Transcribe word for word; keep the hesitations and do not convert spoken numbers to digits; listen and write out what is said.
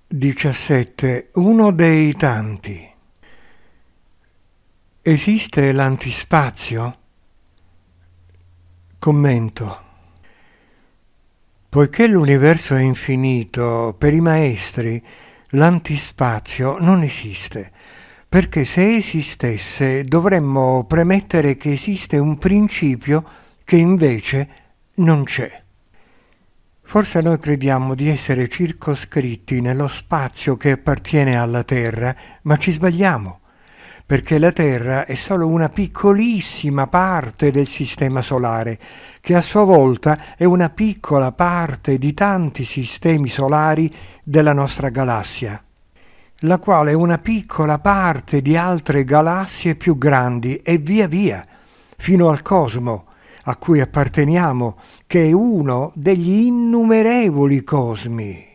diciassette. Uno dei tanti. Esiste l'antispazio? Commento. Poiché l'universo è infinito, per i maestri l'antispazio non esiste, perché se esistesse dovremmo premettere che esiste un principio che invece non c'è. Forse noi crediamo di essere circoscritti nello spazio che appartiene alla Terra, ma ci sbagliamo, perché la Terra è solo una piccolissima parte del Sistema Solare, che a sua volta è una piccola parte di tanti sistemi solari della nostra galassia, la quale è una piccola parte di altre galassie più grandi e via via, fino al cosmo, a cui apparteniamo, che è uno degli innumerevoli cosmi.